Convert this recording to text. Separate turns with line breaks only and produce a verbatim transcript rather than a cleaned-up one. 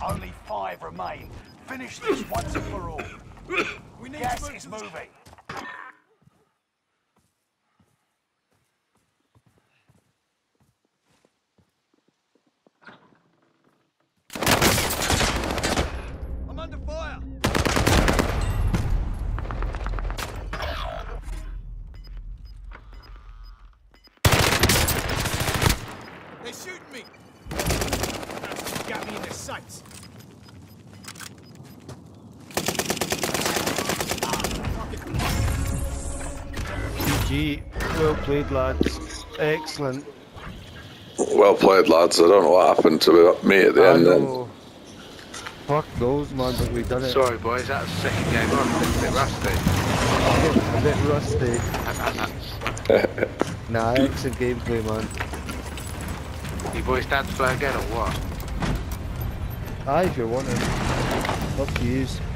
Only five remain. Finish this once and for all.
We need
Gas
to
is moving.
I'm under fire. They're shooting me. Got me in their sights.
G, well played, lads. Excellent.
Well played, lads. I don't know what happened to me at the
I
end
know. Fuck those, man, but we done it.
Sorry, boys, that was the second game on. A bit rusty.
A bit rusty. Nah, excellent gameplay, man.
You boys stand to play again or what?
Aye, if you're wanting. Up to yous.